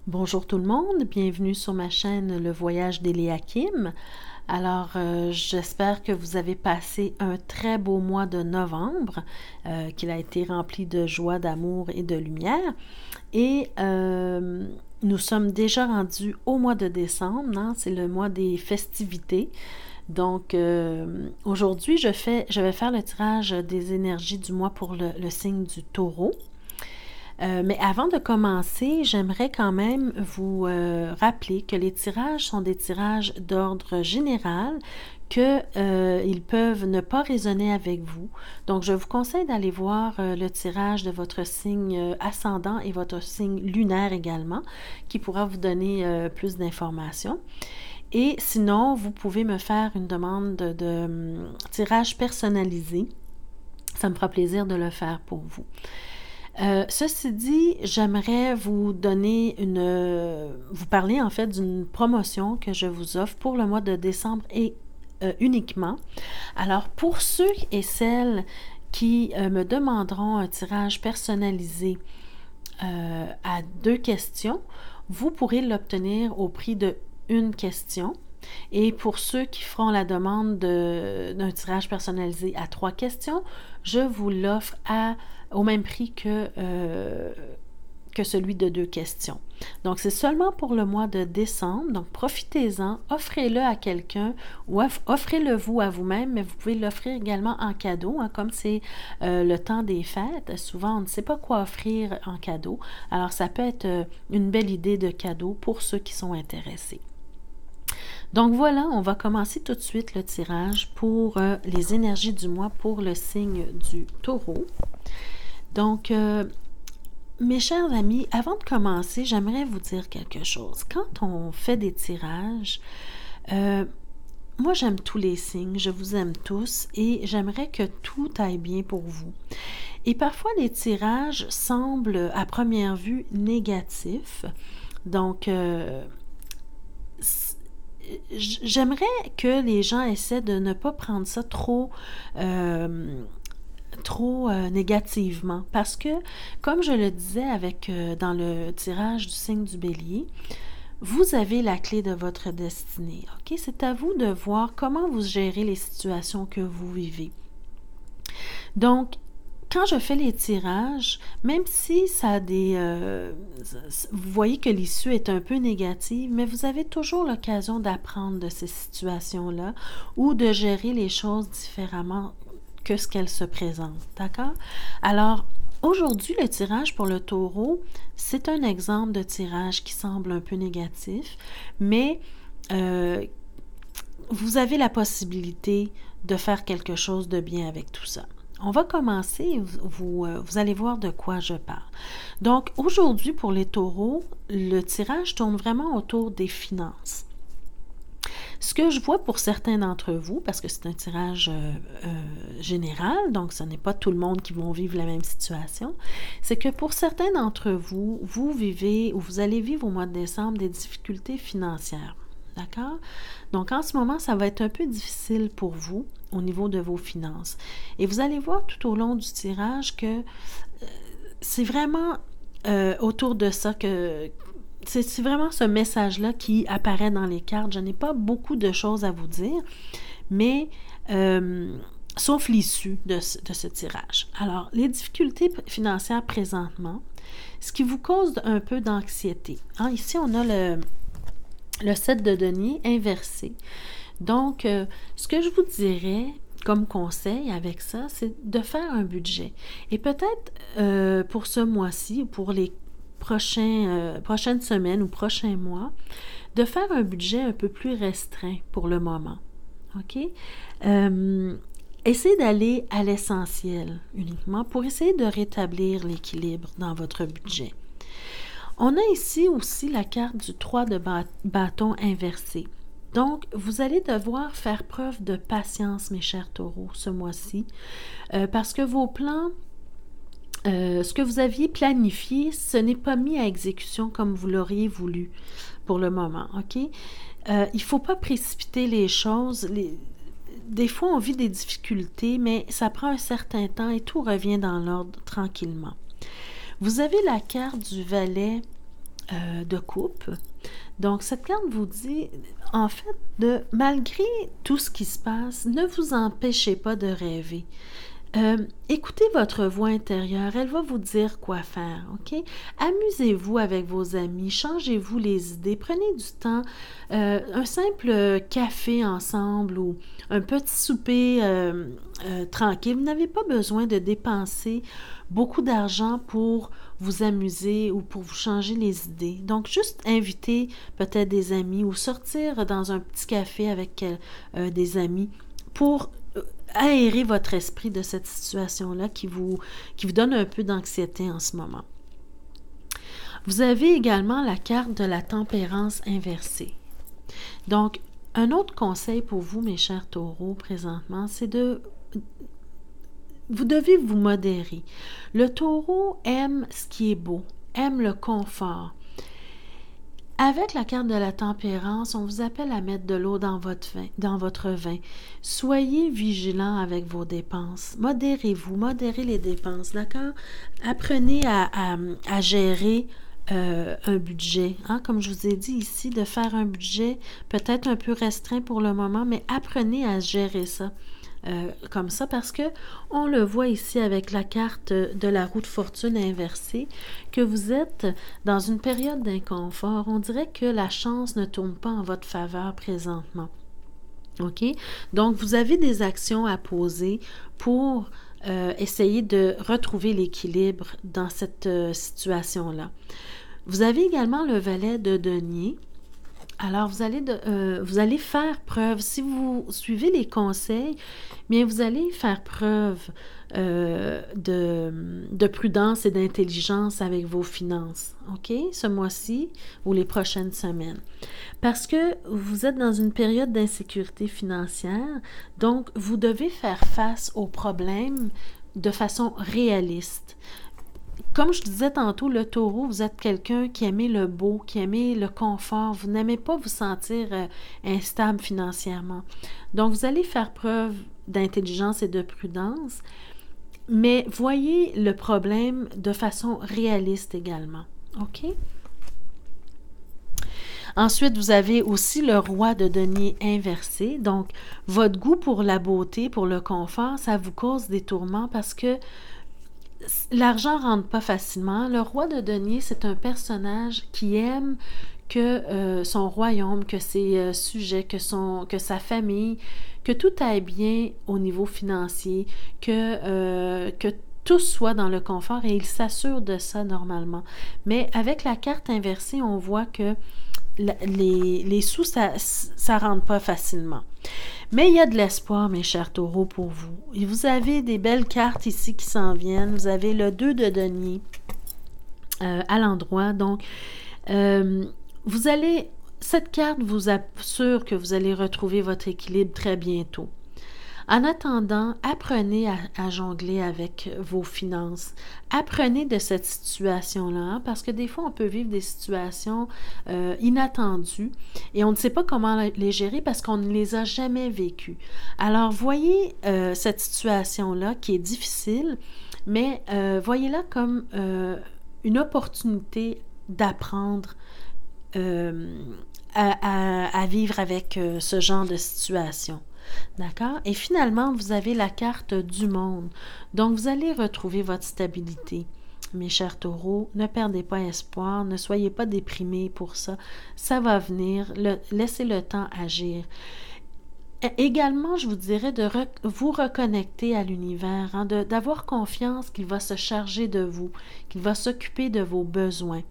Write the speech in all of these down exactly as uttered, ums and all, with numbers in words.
Bonjour tout le monde, bienvenue sur ma chaîne Le Voyage d'Eliakim. Alors, euh, j'espère que vous avez passé un très beau mois de novembre, euh, qu'il a été rempli de joie, d'amour et de lumière. Et euh, nous sommes déjà rendus au mois de décembre, hein? C'est le mois des festivités. Donc, euh, aujourd'hui, je fais, je vais faire le tirage des énergies du mois pour le, le signe du Taureau. Euh, mais avant de commencer, j'aimerais quand même vous euh, rappeler que les tirages sont des tirages d'ordre général, qu'ils euh, peuvent ne pas résonner avec vous. Donc, je vous conseille d'aller voir euh, le tirage de votre signe euh, ascendant et votre signe lunaire également, qui pourra vous donner euh, plus d'informations. Et sinon, vous pouvez me faire une demande de, de um, tirage personnalisé. Ça me fera plaisir de le faire pour vous. Euh, ceci dit, j'aimerais vous donner une, euh, vous parler en fait d'une promotion que je vous offre pour le mois de décembre et euh, uniquement. Alors, pour ceux et celles qui euh, me demanderont un tirage personnalisé euh, à deux questions, vous pourrez l'obtenir au prix de une question. Et pour ceux qui feront la demande d'un tirage personnalisé à trois questions, je vous l'offre à au même prix que, euh, que celui de deux questions. Donc, c'est seulement pour le mois de décembre. Donc, profitez-en, offrez-le à quelqu'un ou offrez-le vous à vous-même, mais vous pouvez l'offrir également en cadeau, hein, comme c'est euh, le temps des fêtes. Souvent, on ne sait pas quoi offrir en cadeau. Alors, ça peut être euh, une belle idée de cadeau pour ceux qui sont intéressés. Donc voilà, on va commencer tout de suite le tirage pour euh, les énergies du mois pour le signe du Taureau. Donc, euh, mes chers amis, avant de commencer, j'aimerais vous dire quelque chose. Quand on fait des tirages, euh, moi j'aime tous les signes, je vous aime tous et j'aimerais que tout aille bien pour vous. Et parfois, les tirages semblent à première vue négatifs. Donc, euh, j'aimerais que les gens essaient de ne pas prendre ça trop... Euh, trop euh, négativement parce que, comme je le disais avec euh, dans le tirage du signe du Bélier, vous avez la clé de votre destinée. Ok, c'est à vous de voir comment vous gérez les situations que vous vivez. Donc, quand je fais les tirages, même si ça a des... Euh, vous voyez que l'issue est un peu négative, mais vous avez toujours l'occasion d'apprendre de ces situations-là ou de gérer les choses différemment que ce qu'elle se présente, d'accord? Alors, aujourd'hui, le tirage pour le Taureau, c'est un exemple de tirage qui semble un peu négatif, mais euh, vous avez la possibilité de faire quelque chose de bien avec tout ça. On va commencer, vous, vous, vous allez voir de quoi je parle. Donc, aujourd'hui, pour les Taureaux, le tirage tourne vraiment autour des finances. Ce que je vois pour certains d'entre vous, parce que c'est un tirage euh, euh, général, donc ce n'est pas tout le monde qui va vivre la même situation, c'est que pour certains d'entre vous, vous vivez ou vous allez vivre au mois de décembre des difficultés financières. D'accord? Donc, en ce moment, ça va être un peu difficile pour vous au niveau de vos finances. Et vous allez voir tout au long du tirage que euh, c'est vraiment euh, autour de ça que... C'est vraiment ce message-là qui apparaît dans les cartes. Je n'ai pas beaucoup de choses à vous dire, mais euh, sauf l'issue de, ce, de ce tirage. Alors, les difficultés financières présentement, ce qui vous cause un peu d'anxiété. Hein, ici, on a le, le sept de denier inversé. Donc, euh, ce que je vous dirais comme conseil avec ça, c'est de faire un budget. Et peut-être euh, pour ce mois-ci ou pour les Prochain, euh, prochaine semaine ou prochain mois, de faire un budget un peu plus restreint pour le moment. OK? Euh, essayez d'aller à l'essentiel uniquement pour essayer de rétablir l'équilibre dans votre budget. On a ici aussi la carte du trois de bâton inversé. Donc, vous allez devoir faire preuve de patience, mes chers taureaux, ce mois-ci, euh, parce que vos plans Euh, ce que vous aviez planifié, ce n'est pas mis à exécution comme vous l'auriez voulu pour le moment, OK? Euh, il ne faut pas précipiter les choses. Les... Des fois, on vit des difficultés, mais ça prend un certain temps et tout revient dans l'ordre tranquillement. Vous avez la carte du valet euh, de coupe. Donc, cette carte vous dit, en fait, de malgré tout ce qui se passe, ne vous empêchez pas de rêver. Euh, écoutez votre voix intérieure, elle va vous dire quoi faire, ok? Amusez-vous avec vos amis, changez-vous les idées, prenez du temps, euh, un simple café ensemble ou un petit souper euh, euh, tranquille. Vous n'avez pas besoin de dépenser beaucoup d'argent pour vous amuser ou pour vous changer les idées. Donc, juste inviter peut-être des amis ou sortir dans un petit café avec euh, des amis pour aérer votre esprit de cette situation-là qui vous, qui vous donne un peu d'anxiété en ce moment. Vous avez également la carte de la tempérance inversée. Donc, un autre conseil pour vous, mes chers taureaux, présentement, c'est de... Vous devez vous modérer. Le taureau aime ce qui est beau, aime le confort. Avec la carte de la tempérance, on vous appelle à mettre de l'eau dans votre vin, dans votre vin. Soyez vigilant avec vos dépenses. Modérez-vous, modérez les dépenses, d'accord? Apprenez à, à, à gérer euh, un budget. Hein? Comme je vous ai dit ici, de faire un budget peut-être un peu restreint pour le moment, mais apprenez à gérer ça. Euh, comme ça parce que on le voit ici avec la carte de la roue de fortune inversée que vous êtes dans une période d'inconfort. On dirait que la chance ne tourne pas en votre faveur présentement. OK? Donc, vous avez des actions à poser pour euh, essayer de retrouver l'équilibre dans cette euh, situation-là. Vous avez également le valet de denier. Alors, vous allez, de, euh, vous allez faire preuve, si vous suivez les conseils, bien, vous allez faire preuve euh, de, de prudence et d'intelligence avec vos finances, OK, ce mois-ci ou les prochaines semaines. Parce que vous êtes dans une période d'insécurité financière, donc vous devez faire face aux problèmes de façon réaliste. Comme je disais tantôt, le taureau, vous êtes quelqu'un qui aimait le beau, qui aimait le confort. Vous n'aimez pas vous sentir euh, instable financièrement. Donc, vous allez faire preuve d'intelligence et de prudence, mais voyez le problème de façon réaliste également. OK? Ensuite, vous avez aussi le roi de denier inversé. Donc, votre goût pour la beauté, pour le confort, ça vous cause des tourments parce que l'argent ne rentre pas facilement. Le roi de denier, c'est un personnage qui aime que euh, son royaume, que ses euh, sujets, que, son, que sa famille, que tout aille bien au niveau financier, que, euh, que tout soit dans le confort et il s'assure de ça normalement. Mais avec la carte inversée, on voit que la, les, les sous, ça ne rentre pas facilement. Mais il y a de l'espoir, mes chers taureaux, pour vous. Et vous avez des belles cartes ici qui s'en viennent. Vous avez le deux de denier euh, à l'endroit. Donc, euh, vous allez... Cette carte vous assure que vous allez retrouver votre équilibre très bientôt. En attendant, apprenez à, à jongler avec vos finances. Apprenez de cette situation-là, hein, parce que des fois, on peut vivre des situations euh, inattendues et on ne sait pas comment les gérer parce qu'on ne les a jamais vécues. Alors, voyez euh, cette situation-là qui est difficile, mais euh, voyez-la comme euh, une opportunité d'apprendre euh, à, à, à vivre avec euh, ce genre de situation. D'accord? Et finalement, vous avez la carte du monde. Donc, vous allez retrouver votre stabilité. Mes chers taureaux, ne perdez pas espoir, ne soyez pas déprimés pour ça. Ça va venir, le, laissez le temps agir. Également, je vous dirais de re, vous reconnecter à l'univers, hein, de, d'avoir confiance qu'il va se charger de vous, qu'il va s'occuper de vos besoins.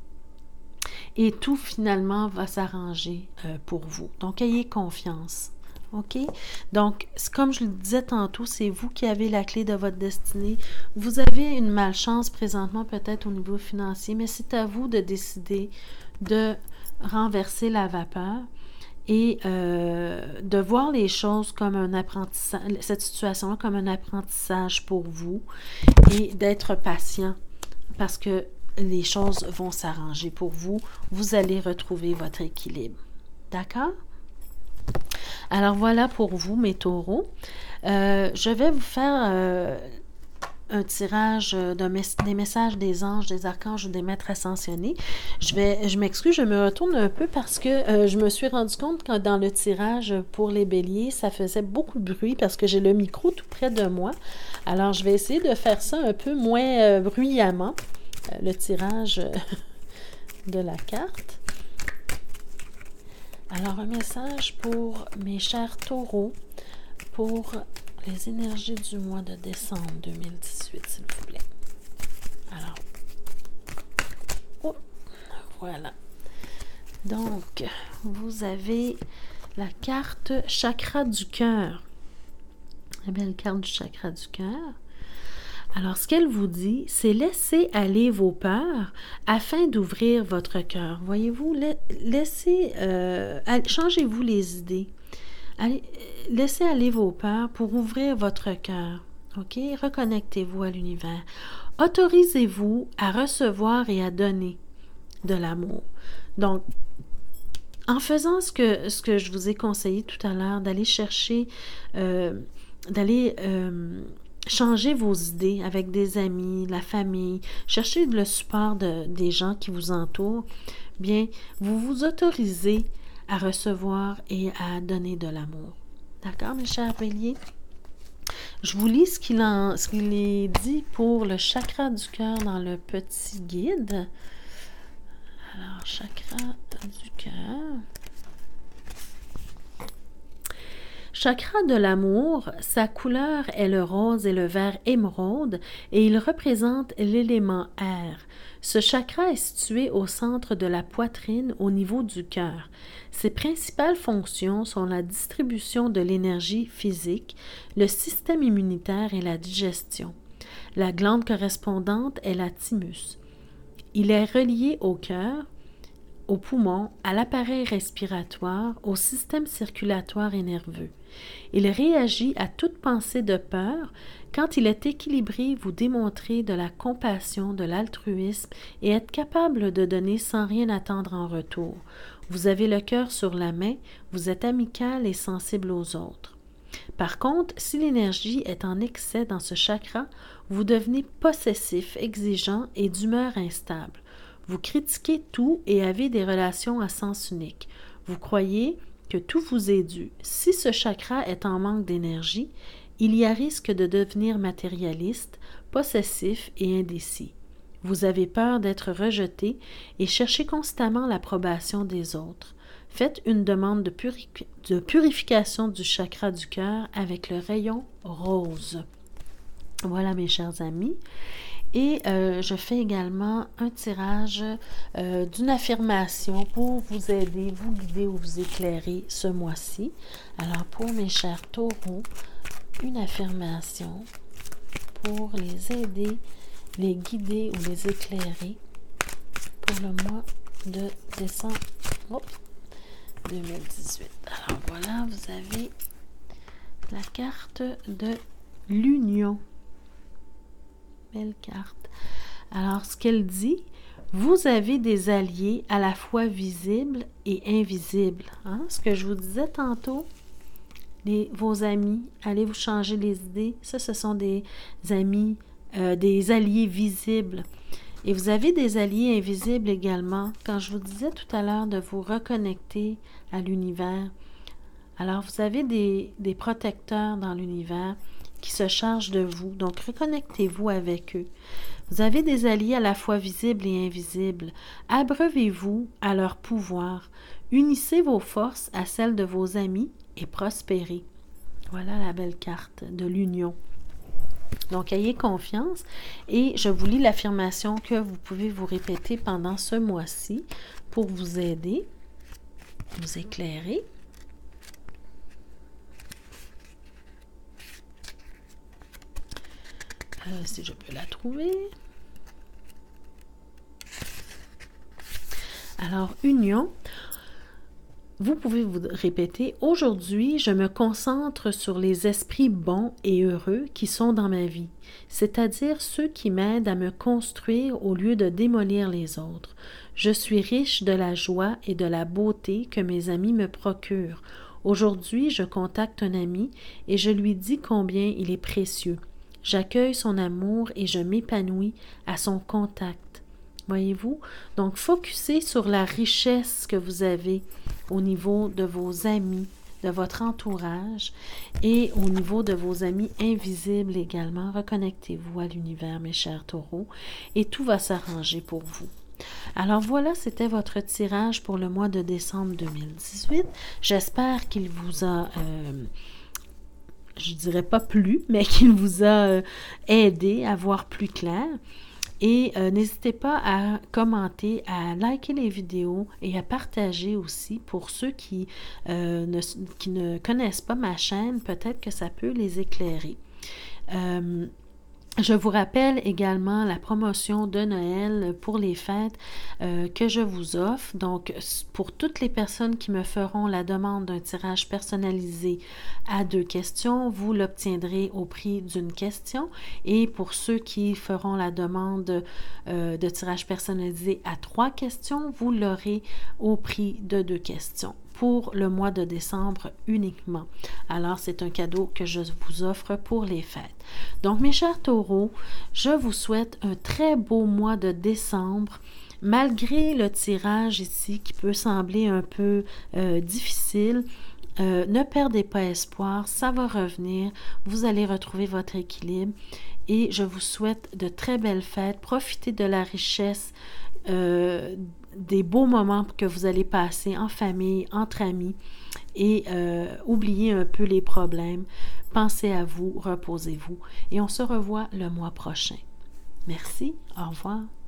Et tout, finalement, va s'arranger euh, pour vous. Donc, ayez confiance. OK? Donc, comme je le disais tantôt, c'est vous qui avez la clé de votre destinée. Vous avez une malchance présentement, peut-être au niveau financier, mais c'est à vous de décider de renverser la vapeur et euh, de voir les choses comme un apprentissage, cette situation-là comme un apprentissage pour vous et d'être patient parce que les choses vont s'arranger pour vous. Vous allez retrouver votre équilibre. D'accord? Alors voilà pour vous, mes taureaux. Euh, je vais vous faire euh, un tirage de mes, des messages des anges, des archanges ou des maîtres ascensionnés. Je vais, je m'excuse, je me retourne un peu parce que euh, je me suis rendu compte que dans le tirage pour les béliers, ça faisait beaucoup de bruit parce que j'ai le micro tout près de moi. Alors, je vais essayer de faire ça un peu moins euh, bruyamment, euh, le tirage euh, de la carte. Alors, un message pour mes chers taureaux, pour les énergies du mois de décembre deux mille dix-huit, s'il vous plaît. Alors, oh, voilà. Donc, vous avez la carte chakra du cœur. La belle carte du chakra du cœur. Alors, ce qu'elle vous dit, c'est laisser aller vos peurs afin d'ouvrir votre cœur. Voyez-vous, laissez, euh, changez-vous les idées. Allez, laissez aller vos peurs pour ouvrir votre cœur. OK? Reconnectez-vous à l'univers. Autorisez-vous à recevoir et à donner de l'amour. Donc, en faisant ce que, ce que je vous ai conseillé tout à l'heure, d'aller chercher, euh, d'aller... Euh, Changez vos idées avec des amis, la famille, cherchez le support de, des gens qui vous entourent. Bien, vous vous autorisez à recevoir et à donner de l'amour. D'accord, mes chers béliers? Je vous lis ce qu'il, en, ce qu'il est dit pour le chakra du cœur dans le petit guide. Alors, chakra du cœur. Chakra de l'amour, sa couleur est le rose et le vert émeraude et il représente l'élément air. Ce chakra est situé au centre de la poitrine au niveau du cœur. Ses principales fonctions sont la distribution de l'énergie physique, le système immunitaire et la digestion. La glande correspondante est la thymus. Il est relié au cœur, aux poumons, à l'appareil respiratoire, au système circulatoire et nerveux. Il réagit à toute pensée de peur. Quand il est équilibré, vous démontrez de la compassion, de l'altruisme et êtes capable de donner sans rien attendre en retour. Vous avez le cœur sur la main, vous êtes amical et sensible aux autres. Par contre, si l'énergie est en excès dans ce chakra, vous devenez possessif, exigeant et d'humeur instable. Vous critiquez tout et avez des relations à sens unique. Vous croyez que tout vous est dû. Si ce chakra est en manque d'énergie, il y a risque de devenir matérialiste, possessif et indécis. Vous avez peur d'être rejeté et cherchez constamment l'approbation des autres. Faites une demande de, puri- de purification du chakra du cœur avec le rayon rose. Voilà, mes chers amis. Et euh, je fais également un tirage euh, d'une affirmation pour vous aider, vous guider ou vous éclairer ce mois-ci. Alors, pour mes chers taureaux, une affirmation pour les aider, les guider ou les éclairer pour le mois de décembre oups, deux mille dix-huit. Alors voilà, vous avez la carte de l'union. Belle carte. Alors, ce qu'elle dit, vous avez des alliés à la fois visibles et invisibles. Hein? Ce que je vous disais tantôt, les, vos amis, allez vous changer les idées. Ça, ce sont des amis, euh, des alliés visibles. Et vous avez des alliés invisibles également. Quand je vous disais tout à l'heure de vous reconnecter à l'univers, alors vous avez des, des protecteurs dans l'univers qui se chargent de vous. Donc, reconnectez-vous avec eux. Vous avez des alliés à la fois visibles et invisibles. Abreuvez-vous à leur pouvoir. Unissez vos forces à celles de vos amis et prospérez. Voilà la belle carte de l'union. Donc, ayez confiance et je vous lis l'affirmation que vous pouvez vous répéter pendant ce mois-ci pour vous aider, vous éclairer. Euh, si je peux la trouver. Alors, union. Vous pouvez vous répéter, aujourd'hui, je me concentre sur les esprits bons et heureux qui sont dans ma vie, c'est-à-dire ceux qui m'aident à me construire au lieu de démolir les autres. Je suis riche de la joie et de la beauté que mes amis me procurent. Aujourd'hui, je contacte un ami et je lui dis combien il est précieux. J'accueille son amour et je m'épanouis à son contact. Voyez-vous? Donc, focussez sur la richesse que vous avez au niveau de vos amis, de votre entourage et au niveau de vos amis invisibles également. Reconnectez-vous à l'univers, mes chers taureaux, et tout va s'arranger pour vous. Alors voilà, c'était votre tirage pour le mois de décembre deux mille dix-huit. J'espère qu'il vous a, euh, je dirais pas plu, mais qu'il vous a euh, aidé à voir plus clair. Et euh, n'hésitez pas à commenter, à liker les vidéos et à partager aussi pour ceux qui, euh, ne, qui ne connaissent pas ma chaîne. Peut-être que ça peut les éclairer. Euh, Je vous rappelle également la promotion de Noël pour les fêtes euh, que je vous offre. Donc, pour toutes les personnes qui me feront la demande d'un tirage personnalisé à deux questions, vous l'obtiendrez au prix d'une question. Et pour ceux qui feront la demande euh, de tirage personnalisé à trois questions, vous l'aurez au prix de deux questions pour le mois de décembre uniquement. Alors, c'est un cadeau que je vous offre pour les fêtes. Donc, mes chers taureaux, je vous souhaite un très beau mois de décembre. Malgré le tirage ici qui peut sembler un peu euh, difficile, euh, ne perdez pas espoir, ça va revenir. Vous allez retrouver votre équilibre et je vous souhaite de très belles fêtes. Profitez de la richesse euh, des beaux moments que vous allez passer en famille, entre amis et euh, oubliez un peu les problèmes. Pensez à vous, reposez-vous et on se revoit le mois prochain. Merci, au revoir.